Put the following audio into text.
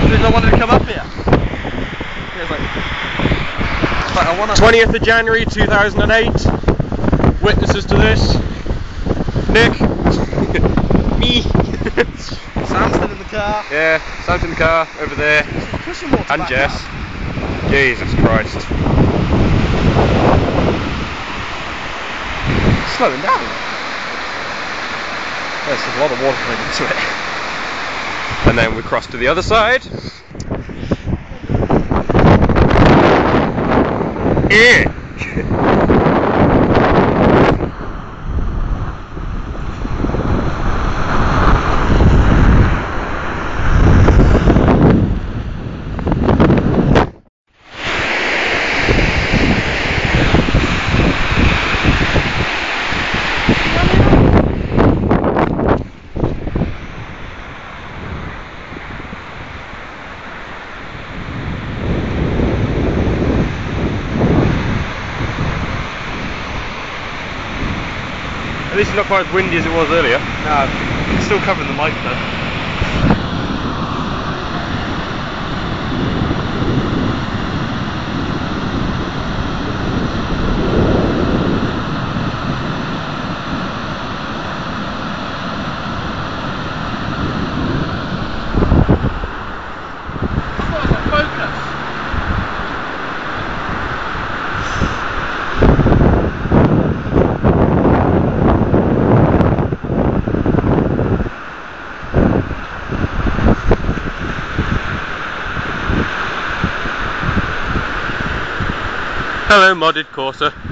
Because I wanted to come up here. It's like I wanna... 20th of January 2008. Witnesses to this. Nick. Me. Sam's still in the car. Yeah, Sam's in the car over there. And Jess. Jesus Christ. Slowing down. There's a lot of water coming into it. And then we cross to the other side. Yeah. At least it's not quite as windy as it was earlier. No, it's still covering the mic though. Hello, modded Corsa.